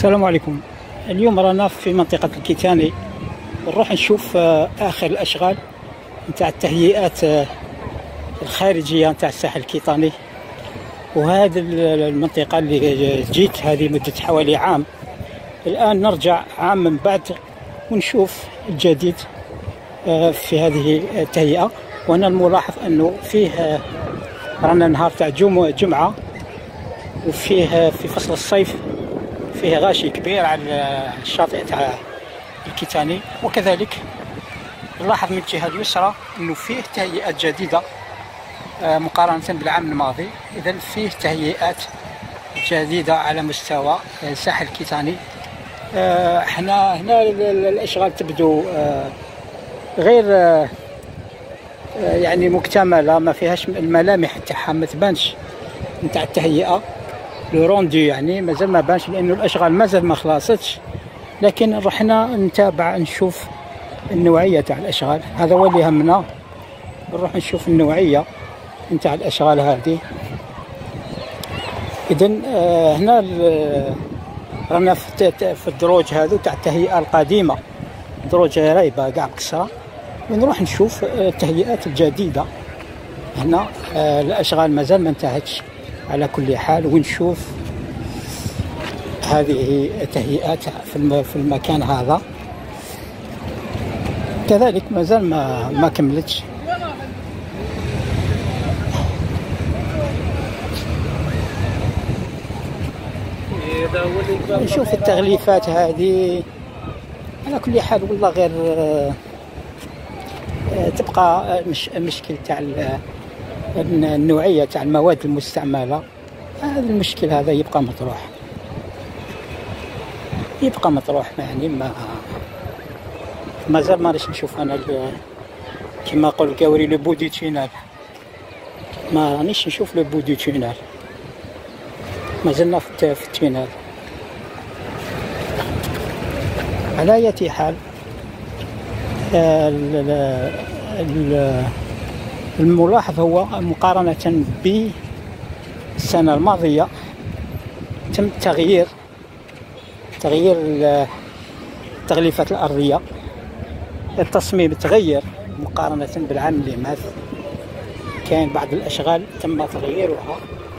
السلام عليكم. اليوم رانا في منطقة الكيتاني، نروح نشوف آخر الأشغال نتاع التهيئات الخارجية نتاع الساحل الكيتاني. وهذه المنطقة اللي جيت هذه مدة حوالي عام، الآن نرجع عام من بعد ونشوف الجديد في هذه التهيئة. وأنا الملاحظ أنه فيه رانا نهار تاع جمعة، وفيه في فصل الصيف فيه غاشي كبير على الشاطئ تاع الكيتاني. وكذلك نلاحظ من الجهة اليسرى أنه فيه تهيئات جديدة مقارنة بالعام الماضي. إذن فيه تهيئات جديدة على مستوى الساحل الكيتاني. احنا هنا الأشغال تبدو غير يعني مكتملة، ما فيهاش الملامح تاعها ما تبانش نتاع التهيئة لو روندي، يعني مازال ما بانش لأنه الأشغال مازال ما خلاصتش. لكن رحنا نتابع نشوف النوعية تاع الأشغال، هذا هو اللي يهمنا. نروح نشوف النوعية نتاع الأشغال هذه. إذن هنا رانا في الدروج هذو تاع التهيئة القديمة، دروج رايبة قاع بكسرة، ونروح نشوف التهيئات الجديدة. هنا الأشغال مازال ما انتهتش على كل حال، ونشوف هذه التهيئات في المكان هذا. كذلك مازال ما كملتش. نشوف التغليفات هذه على كل حال. والله غير تبقى مشكل تاع النوعية تاع المواد المستعملة. هذا المشكل هذا يبقى مطروح يعني مازال ما ريش نشوف انا كما قال الكاوري لو بو دي تونال، ما رانيش نشوف لو بو دي تونال، مازلنا في التونال. على اية حال الملاحظ هو مقارنة بالسنة الماضية تم تغيير التغليفات الأرضية، التصميم تغير مقارنة بالعام اللي مات. كان بعض الأشغال تم تغييرها،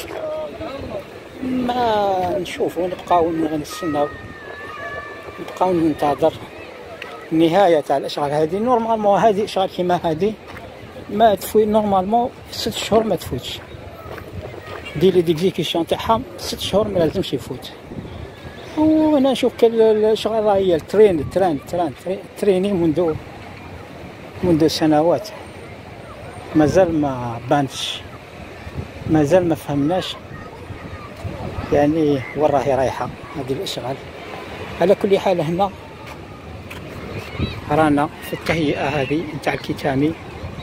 ما نشوفوا نبقاو نستناو، نبقاو ننتظر النهاية تاع الأشغال هذه. نورمالمون هذه أشغال كيما هذه ما تفوت نورمالمون 6 شهور ما تفوتش. ديلي ديكزيكسيون تاعها 6 شهور ما لازمش يفوت. وانا نشوف الشغل راهي تريني منذ سنوات، مازال ما بانش، مازال ما فهمناش يعني وين راهي رايحه هذه الاشغال. على كل حال هنا رانا في التهيئه هذه نتاع الكيتاني،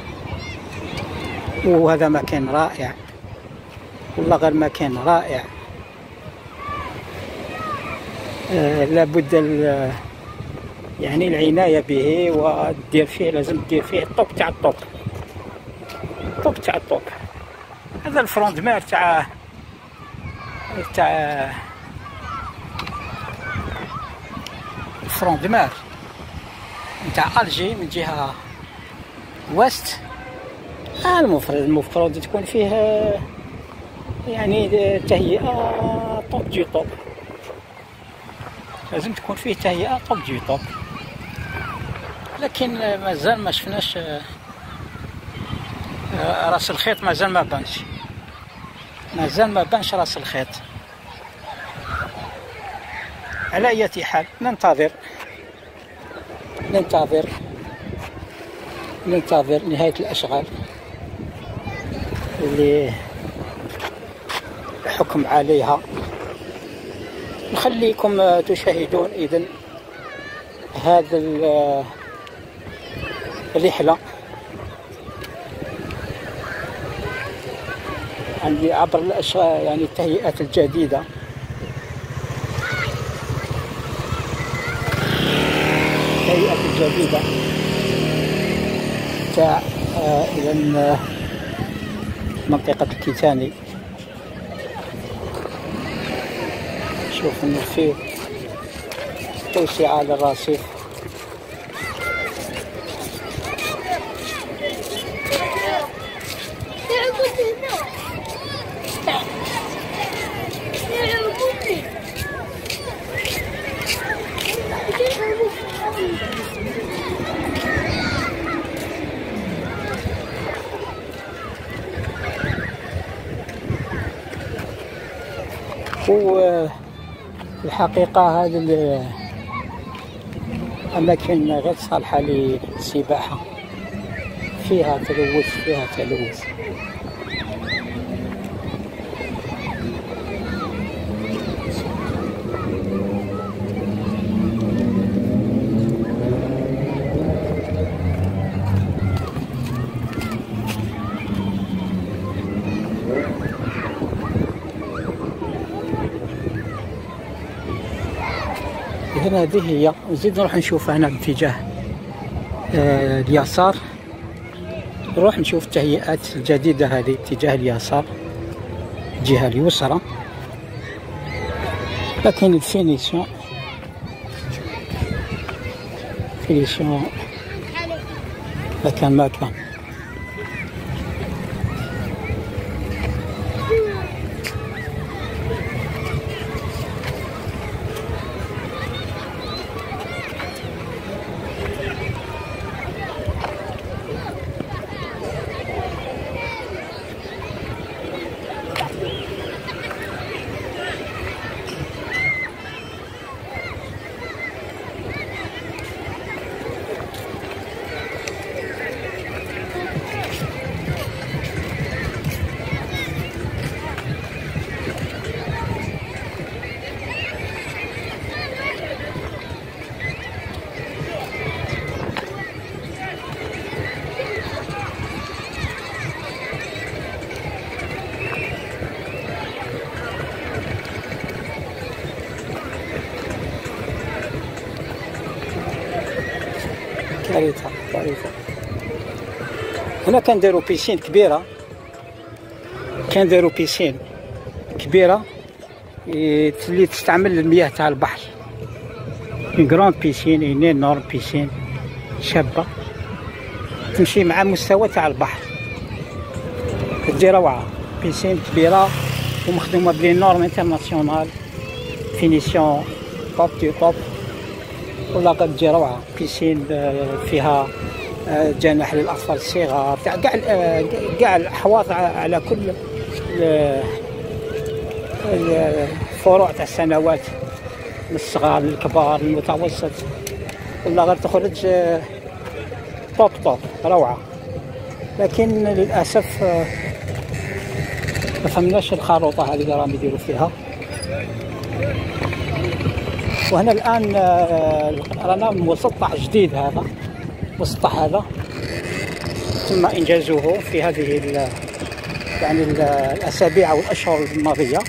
وهذا مكان رائع، والله غير مكان رائع. لابد يعني العناية به، ودير فيه لازم دير فيه الطوب تاع الطوب. هذا الفروندمير تاع الفروندمير نتاع الجي من جهة وست. المفروض تكون فيه يعني تهيئة طوب جي طوب، لازم تكون فيه تهيئة طوب جي طوب. لكن مازال ما شفناش راس الخيط، مازال ما بانش راس الخيط. على اية حال ننتظر نهاية الأشغال اللي الحكم عليها. نخليكم تشاهدون إذن هذا الرحلة عندي عبر الأشغال، يعني التهيئات الجديدة. تاع إذن منطقة الكيتاني. شوف انه فيه توسعة للرصيف. والحقيقة هذه الأماكن غير صالحة للسباحة، فيها تلوث. هنا هذه هي، نزيد نروح نشوف هنا باتجاه اليسار، نروح نشوف التهيئات الجديدة هذه اتجاه اليسار، الجهة اليسرى. لكن الفينيسيون مكان ما كان. كارثة. هنا كنديروا بيسين كبيرة، اللي تستعمل المياه تاع البحر. كروند بيسين، انورم بيسين شابة تمشي مع مستوى تاع البحر، تدي روعة. بيسين كبيرة ومخدومة بلي نورم انترناسيونال، فينيسيون توب دي توب، ولا قد تجي روعة. بيسين فيها جناح للأطفال الصغار، تاع كاع الأحواض على كل الفروع تاع السنوات، من الصغار للكبار للمتوسط، ولا غير تخرج توب روعة. لكن للأسف ما فهمناش الخروطة هذه اللي راهم يديروا فيها. وهنا الآن رانا مسطح جديد، هذا مسطح هذا تم إنجازه في هذه يعني الأسابيع أو الأشهر الماضية.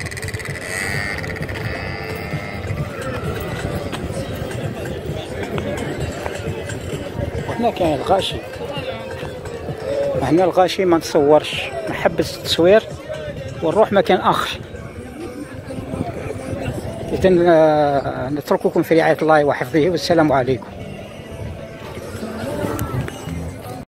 وهنا كاين الغاشي، هنا الغاشي ما نصورش، نحبس التصوير ونروح مكان آخر. إذن نترككم في رعاية الله وحفظه، والسلام عليكم.